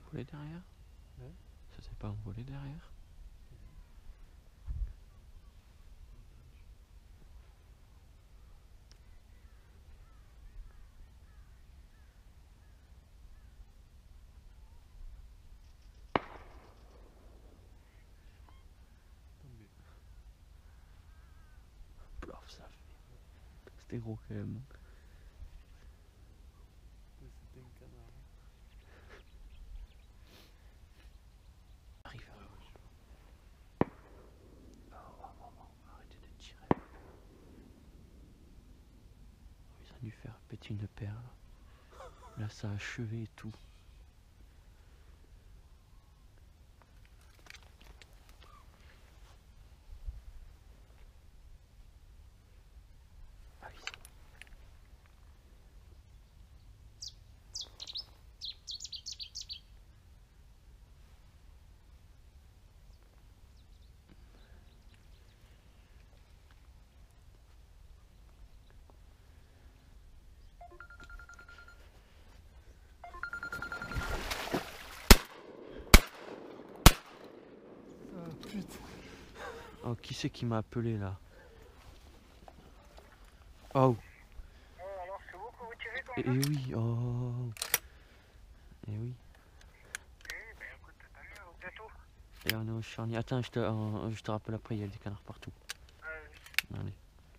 envolé derrière? Ouais. Ça s'est pas envolé derrière? Plof, ça fait. C'était gros quand même. C'était un canard. Arrive. Arrêtez de tirer. Ils ont dû faire péter une perle. Là, ça a achevé et tout. Ah oui. Ah putain. Oh, qui c'est qui m'a appelé là? Oh. Alors c'est vous que vous tirez comme Et ça? oui, oh. Et oui. Oui, ben écoute, t'as vu, vous êtes où? Et on est au charnier. Attends, je te rappelle après, il y a des canards partout. Allez.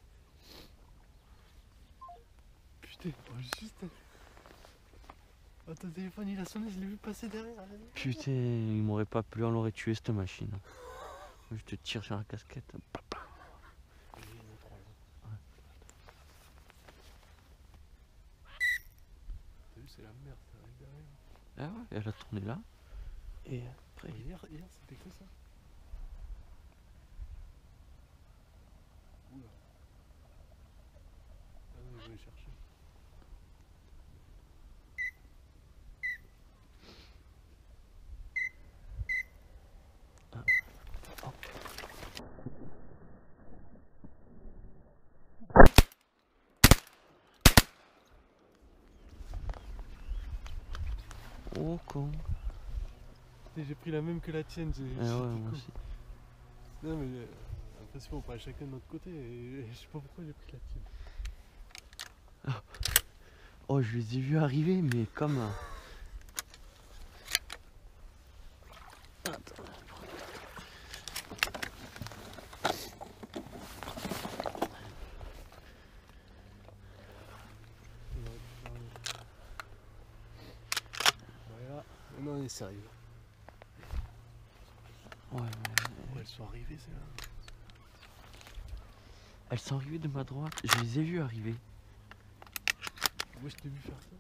Putain, oh, juste. Oh, ton téléphone il a sonné, je l'ai vu passer derrière. Putain, il m'aurait pas plu, on l'aurait tué cette machine. Je te tire sur la casquette. T'as vu, c'est la merde, ça arrive derrière. Ah ouais, elle a tourné là. Et après. Hier c'était que ça. Oula. Ah non, je vais chercher. Oh con. J'ai pris la même que la tienne. Ah ouais, moi aussi. Non mais l'impression on parle chacun de notre côté et je sais pas pourquoi j'ai pris la tienne. Oh, je les ai vus arriver, mais comme. Attends. Voilà, maintenant on est sérieux. Ouais, Elles sont arrivées celles-là. elles sont arrivées de ma droite. Je les ai vues arriver. Moi je t'ai vu faire ça.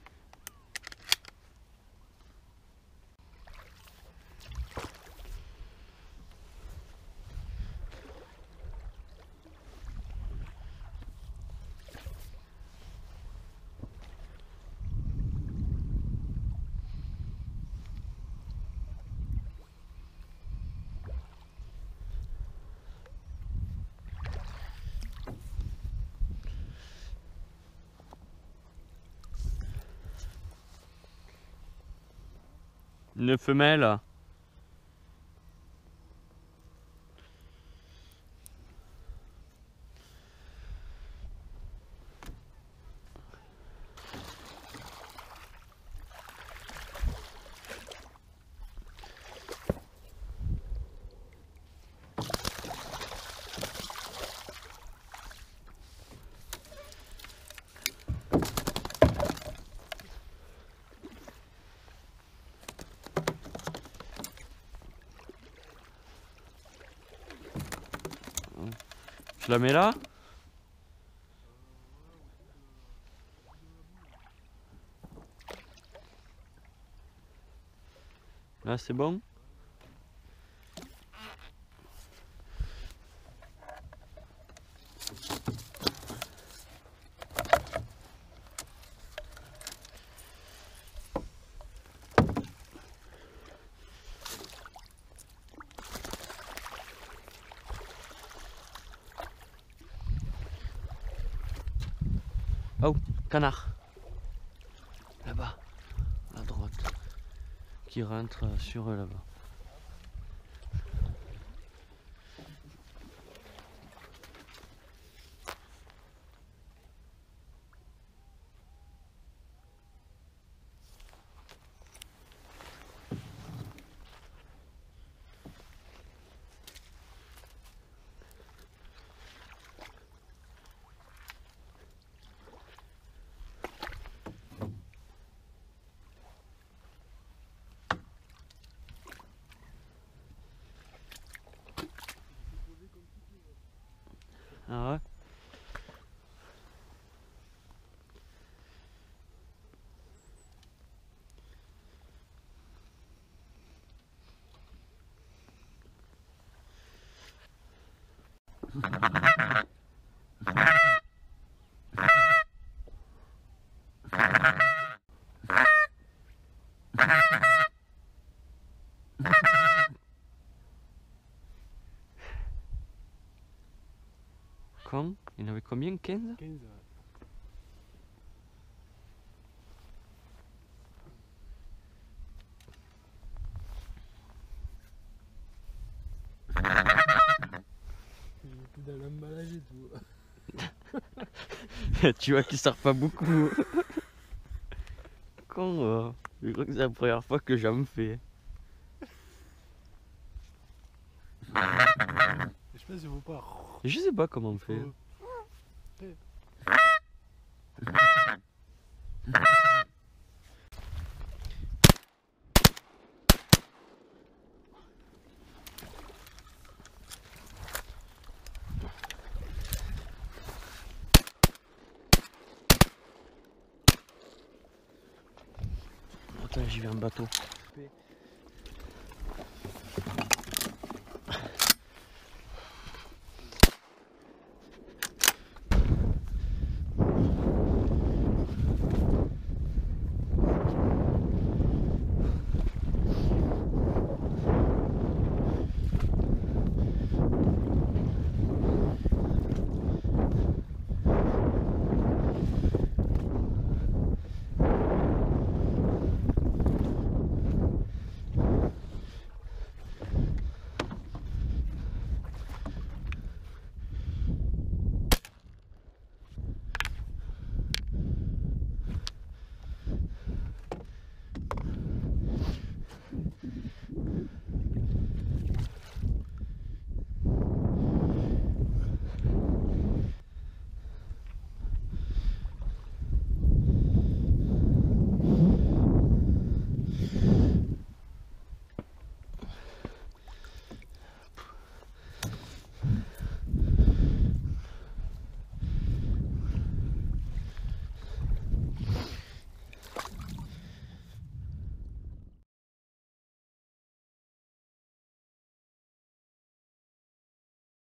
Une femelle. Je la mets là? Là, c'est bon? Oh, canard. Là-bas, à droite. qui rentre sur eux là-bas. Ah ouais. Quand? Il y en avait combien? 15? 15, ouais. J'ai plus dans l'emballage et tout. Tu vois qu'il sort pas beaucoup. Con, je crois que c'est la première fois que j'en fais. Je sais pas si vous pas. Je sais pas comment on fait. Attends, j'y vais en bateau.